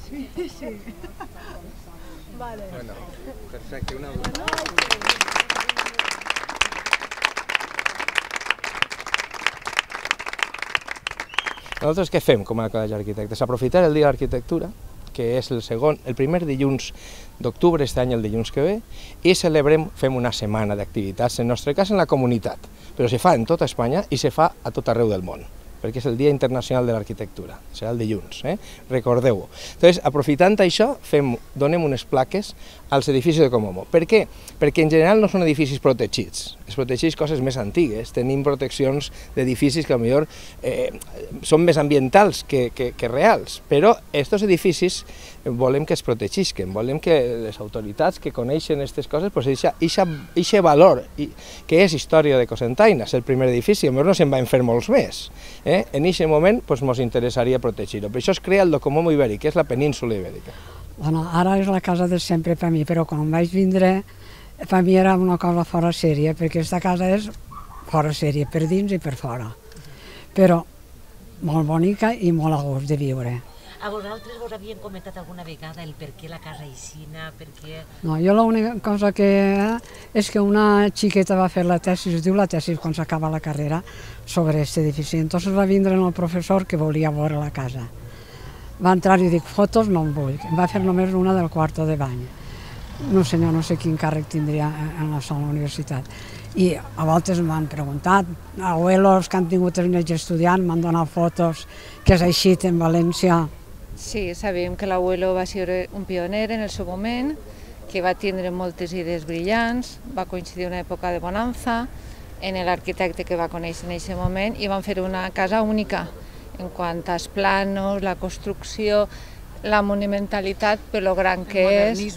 Sí. Vale. Bueno, perfecte, una... Nosaltres què fem com a Col·legi d'Arquitectes? Aprofitar el dia de l'arquitectura, que és el primer dilluns d'octubre, aquest any el dilluns que ve, i fem una setmana d'activitats, en el nostre cas en la comunitat, però se fa en tota Espanya i se fa a tot arreu del món, perquè és el Dia Internacional de l'Arquitectura, serà el dilluns, recordeu-ho. Llavors, aprofitant això, donem unes plaques als edificis de Comomo. Per què? Perquè en general no són edificis protegits, es protegeix coses més antigues, tenim proteccions d'edificis que potser són més ambientals que reals, però aquests edificis volem que es protegisquen, volem que les autoritats que coneixen aquestes coses, aquest valor, que és història de Cocentaina, és el primer edifici, potser no se'n van fer molts més, en aquest moment ens interessaria protegir-ho. Per això es crea el de Comomo Ibèric, que és la península ibèrica. Bueno, ara és la casa de sempre per mi, però quan vaig vindre, per mi era una cosa fora sèrie, perquè aquesta casa és fora sèrie, per dins i per fora, però molt bonica i molt a gust de viure. A vosaltres vos havien comentat alguna vegada el per què la casa aixina, per què... No, jo l'única cosa que és que una xiqueta va fer la tesi, es diu la tesi quan s'acaba la carrera, sobre aquest edifici. Entonces va vindre el professor que volia veure la casa. Va entrar i dic, fotos no en vull, em va fer només una del quarto de bany. No senyor, no sé quin càrrec tindria en la sola universitat. I a voltes m'han preguntat, abuelos que han tingut els nens estudiant m'han donat fotos que s'ha eixit en València. Sí, sabíem que l'abuelo va ser un pioner en el seu moment, que va tindre moltes idees brillants, va coincidir una època de bonança, en l'arquitecte que va conèixer en aquest moment, i van fer una casa única en quant als planos, la construcció, la monumentalitat, per lo gran que és,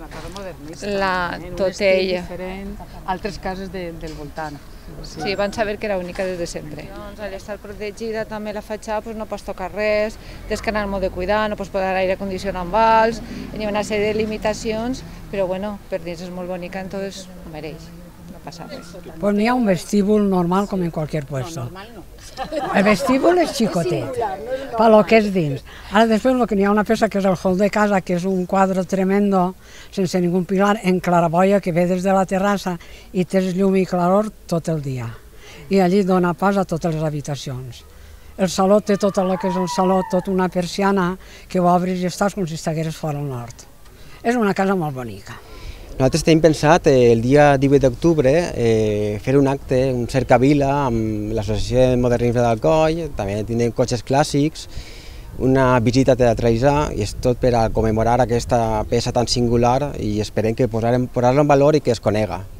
tot ella. Altres cases del voltant. Sí, van saber que era única des de sempre. Al estar protegida també la fatxada no pots tocar res, tens que anar molt de cuidar, no pots posar aire condicionat amb vals, hi ha una sèrie de limitacions, però bueno, per dins és molt bonica, entonces ho mereix, no passa res. Pues n'hi ha un vestíbul normal com en qualsevol puesto. El vestíbul és xicotet, per lo que és dins. Ara després n'hi ha una peça que és el hall de casa, que és un quadre tremendo, sense ningú pilar, en claraboia, que ve des de la terrassa i tens llum i claror tot el dia. I allí dona pas a totes les habitacions. El saló té tot el que és el saló, tota una persiana que ho obris i estàs com si estigueres fora al nord. És una casa molt bonica. Nosaltres tenim pensat el dia 18 d'octubre fer un acte, un cercavila amb l'Associació de Modernisme d'Alcoi, també tindrem cotxes clàssics, una visita teatralitzar, i és tot per a commemorar aquesta peça tan singular i esperem que posar-la en valor i que es conega.